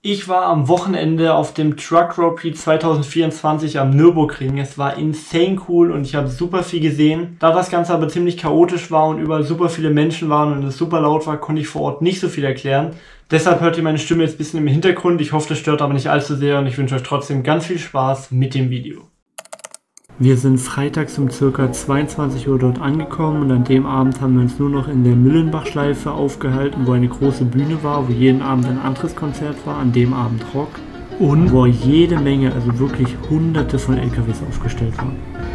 Ich war am Wochenende auf dem Truck Grand Prix 2024 am Nürburgring. Es war insane cool und ich habe super viel gesehen. Da das Ganze aber ziemlich chaotisch war und überall super viele Menschen waren und es super laut war, konnte ich vor Ort nicht so viel erklären. Deshalb hört ihr meine Stimme jetzt ein bisschen im Hintergrund. Ich hoffe, das stört aber nicht allzu sehr und ich wünsche euch trotzdem ganz viel Spaß mit dem Video. Wir sind freitags um ca. 22 Uhr dort angekommen und an dem Abend haben wir uns nur noch in der Müllenbach-Schleife aufgehalten, wo eine große Bühne war, wo jeden Abend ein anderes Konzert war, an dem Abend Rock und wo jede Menge, also wirklich hunderte von LKWs aufgestellt waren.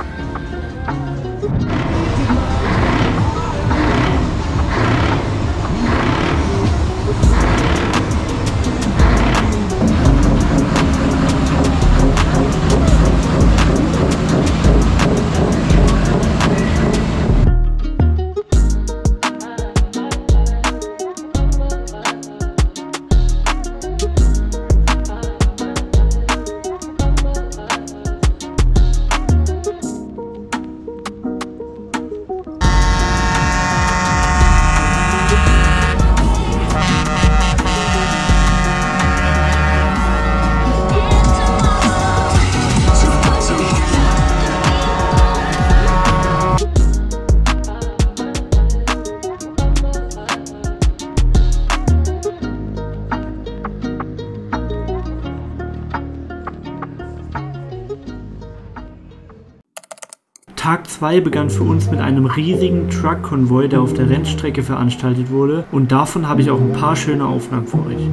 Tag 2 begann für uns mit einem riesigen Truck-Konvoi, der auf der Rennstrecke veranstaltet wurde, und davon habe ich auch ein paar schöne Aufnahmen für euch.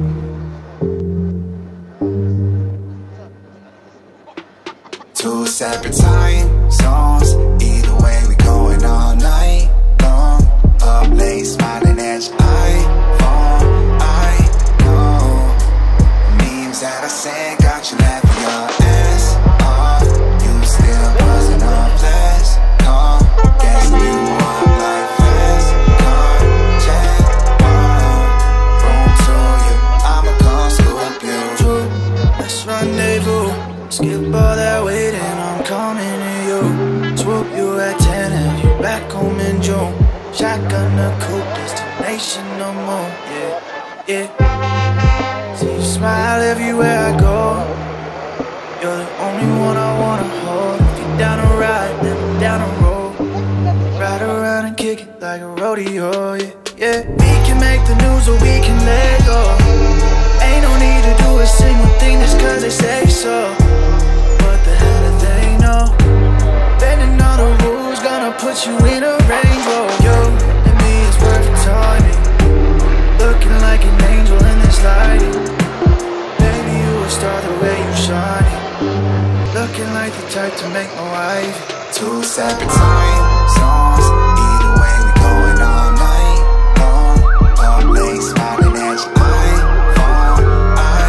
Two separate time zones, either way we going all night long. Up late, smiling at your iPhone. I know memes that I sent got you laughing your ass off. You still buzzing off last call, guessing you up like fast car, jet room to you. I'ma come scoop you. Let's rendezvous. Skip all that waiting, I'm coming to you. Swoop you at 10, have you back home in June. Shotgun the coupe, destination no more. Yeah, yeah. See you smile everywhere I go. You're the only one I wanna hold. If you're down to ride, never down the road. Ride around and kick it like a rodeo, yeah, yeah. We can make the news or we can let go. Ain't no need to do a single thing just cause they say so. Put you in a rainbow. You and me is worth the timing. Looking like an angel in this lighting. Baby, you a star the way you shining. Looking like the type to make my wife. Two separate time zones, either way we going all night long. Up late, smiling at your iPhone. I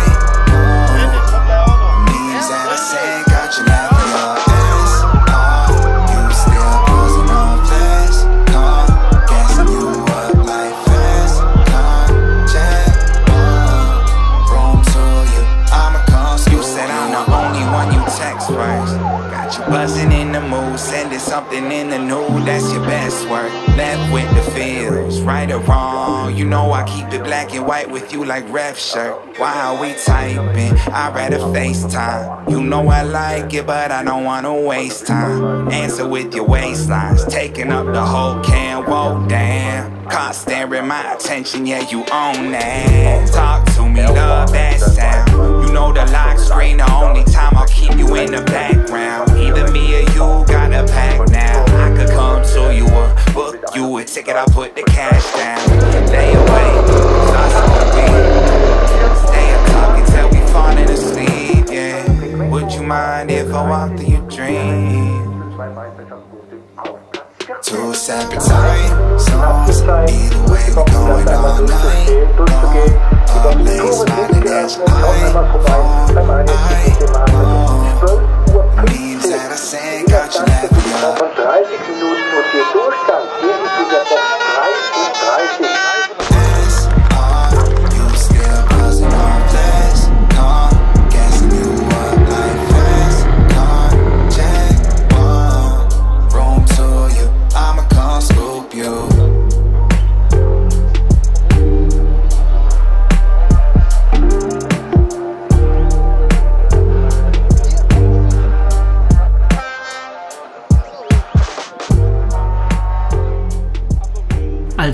know memes that I say got you laughing your ass off. You still buzzing off last call, guessing you up like fast car, jet room to you. I'ma come. You said I'm the only one you text first. Got you buzzing in the mood, sending something in the nude. That's your best work. Left with the feels, right or wrong. You know I keep it black and white with you like ref shirt. Why are we typing? I'd rather FaceTime. You know I like it, but I don't wanna waste time. Answer with your waistlines, taking up the whole can. Whoa, damn. Caught staring my attention, yeah, you own that. Talk to me, love that sound. You know the lock screen, the only time I'll keep you in the background. Either me or you got a pack now. I could come to you or book you a ticket, I'll put the cash down. Lay away, stay up talking till we falling asleep, yeah. Would you mind if I walked through your dream? Two separate time zones, either way we going all night long. Up late, smiling at your iPhone. I know memes that I say got you laughing your 30 Minuten und der Durchgang hier in dieser Box 33. ass off. You still buzzing off last call, guessing you up like fast car, jet room to you. I'ma come scoop you.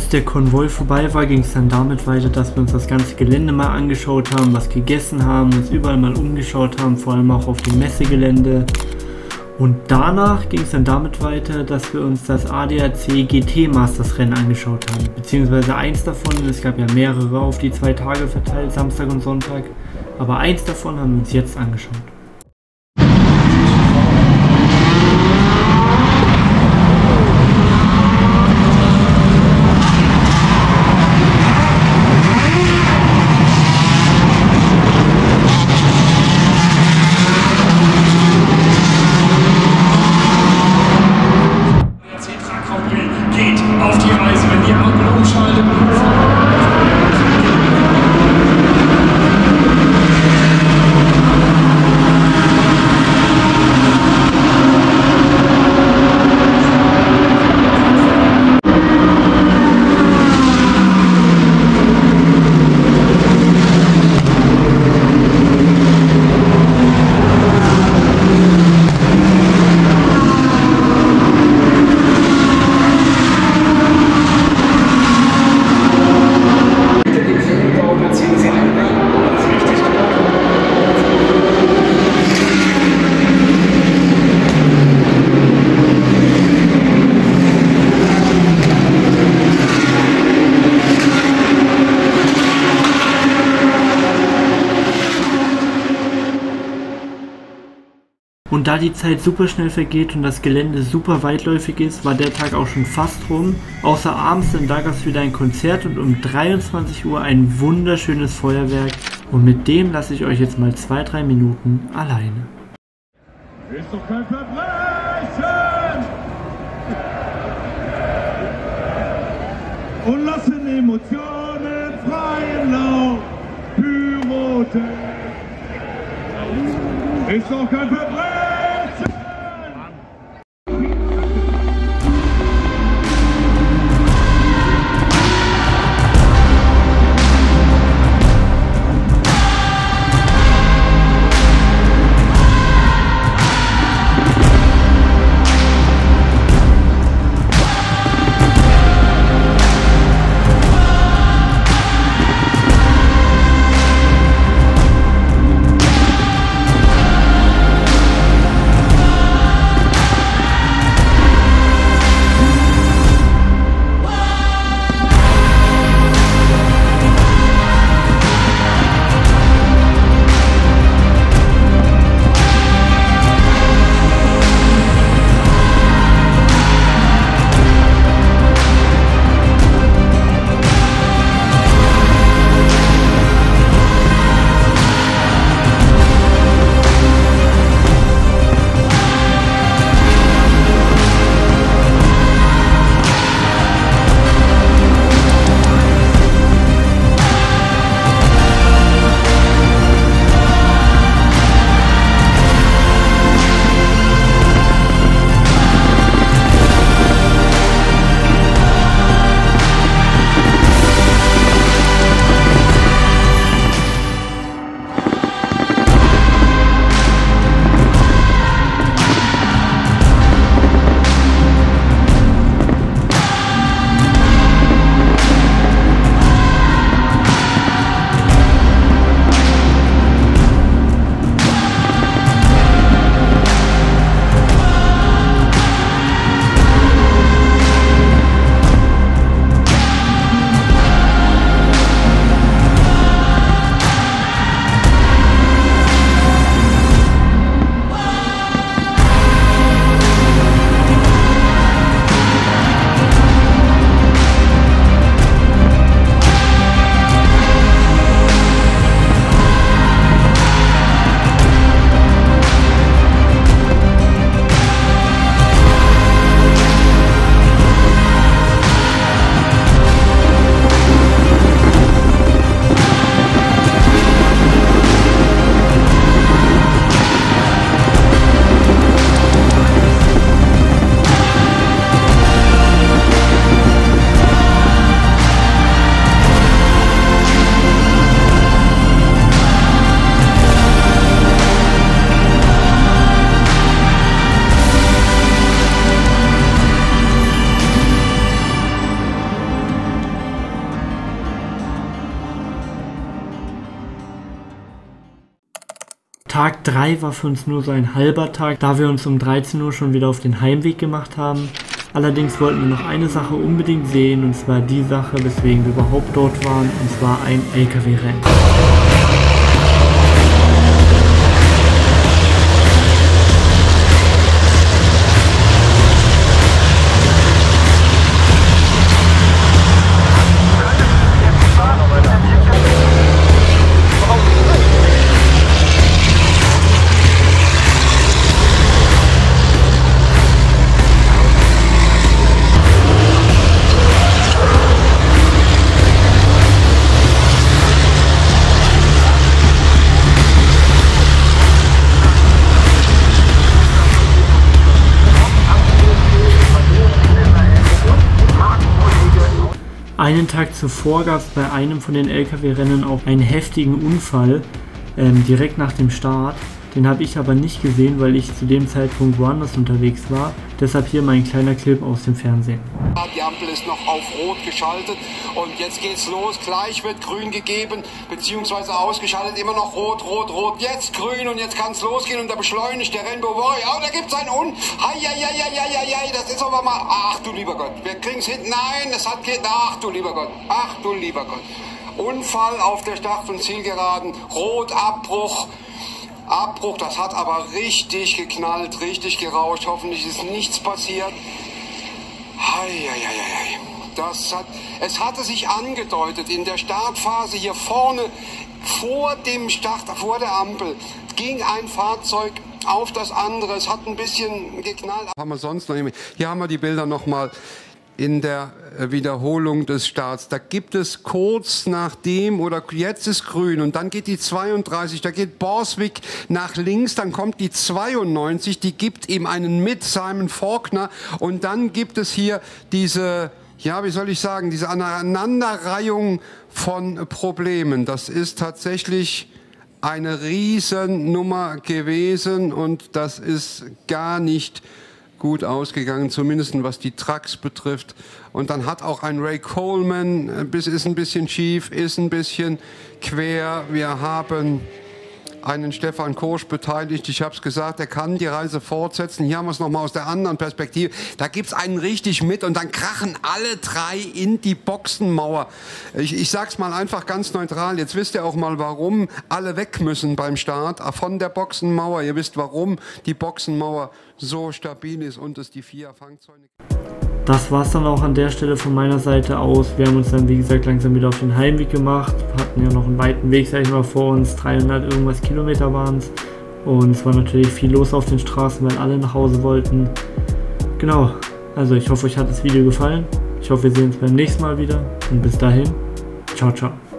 Als der Konvoi vorbei war, ging es dann damit weiter, dass wir uns das ganze Gelände mal angeschaut haben, was gegessen haben, uns überall mal umgeschaut haben, vor allem auch auf dem Messegelände. Und danach ging es dann damit weiter, dass wir uns das ADAC GT Masters Rennen angeschaut haben. Beziehungsweise eins davon, es gab ja mehrere auf die 2 Tage verteilt, Samstag und Sonntag. Aber eins davon haben wir uns jetzt angeschaut. Und da die Zeit super schnell vergeht und das Gelände super weitläufig ist, war der Tag auch schon fast rum. Außer abends, denn da gab es wieder ein Konzert und um 23 Uhr ein wunderschönes Feuerwerk. Und mit dem lasse ich euch jetzt mal 2-3 Minuten alleine. Ist doch kein Verbrechen! Und lassen Emotionen freien Lauf. Pyrotechnik. Ist doch kein Verbrechen! Tag 3 war für uns nur so ein halber Tag, da wir uns um 13 Uhr schon wieder auf den Heimweg gemacht haben. Allerdings wollten wir noch eine Sache unbedingt sehen, und zwar die Sache, weswegen wir überhaupt dort waren, und zwar ein LKW-Rennen. Einen Tag zuvor gab es bei einem von den LKW-Rennen auch einen heftigen Unfall, direkt nach dem Start. Den habe ich aber nicht gesehen, weil ich zu dem Zeitpunkt woanders unterwegs war. Deshalb hier mein kleiner Clip aus dem Fernsehen. Die Ampel ist noch auf Rot geschaltet und jetzt geht's los. Gleich wird Grün gegeben, beziehungsweise ausgeschaltet. Immer noch Rot, Rot, Rot. Jetzt Grün und jetzt kann's losgehen und da beschleunigt der Rainbow Warrior. Oh, da gibt's einen das ist aber mal... Ach du lieber Gott, wir kriegen's hin. Nein, das hat... Ach du lieber Gott, ach du lieber Gott. Unfall auf der Start- und Zielgeraden. Rot, Abbruch. Abbruch, das hat aber richtig geknallt, richtig gerauscht. Hoffentlich ist nichts passiert. Es hatte sich angedeutet in der Startphase hier vorne vor dem Start, vor der Ampel, ging ein Fahrzeug auf das andere. Es hat ein bisschen geknallt. Haben wir sonst noch nicht. Hier haben wir die Bilder nochmal in der Wiederholung des Starts. Da gibt es kurz nachdem, oder jetzt ist Grün und dann geht die 32, da geht Borswick nach links, dann kommt die 92, die gibt ihm einen mit, Simon Faulkner, und dann gibt es hier diese, ja, wie soll ich sagen, diese Aneinanderreihung von Problemen. Das ist tatsächlich eine Riesennummer gewesen und das ist gar nicht gut ausgegangen, zumindest was die Trucks betrifft. Und dann hat auch ein Ray Coleman, ist ein bisschen schief, ist ein bisschen quer. Wir haben einen Stefan Korsch beteiligt. Ich habe es gesagt, er kann die Reise fortsetzen. Hier haben wir es nochmal aus der anderen Perspektive. Da gibt es einen richtig mit und dann krachen alle drei in die Boxenmauer. Ich sage es mal einfach ganz neutral. Jetzt wisst ihr auch mal, warum alle weg müssen beim Start von der Boxenmauer. Ihr wisst, warum die Boxenmauer so stabil ist und es die 4 Fangzäune. Das war es dann auch an der Stelle von meiner Seite aus. Wir haben uns dann, wie gesagt, langsam wieder auf den Heimweg gemacht. Wir hatten ja noch einen weiten Weg, sag ich mal, vor uns. 300 irgendwas Kilometer waren es. Und es war natürlich viel los auf den Straßen, weil alle nach Hause wollten. Genau, also ich hoffe, euch hat das Video gefallen. Ich hoffe, wir sehen uns beim nächsten Mal wieder. Und bis dahin, ciao, ciao.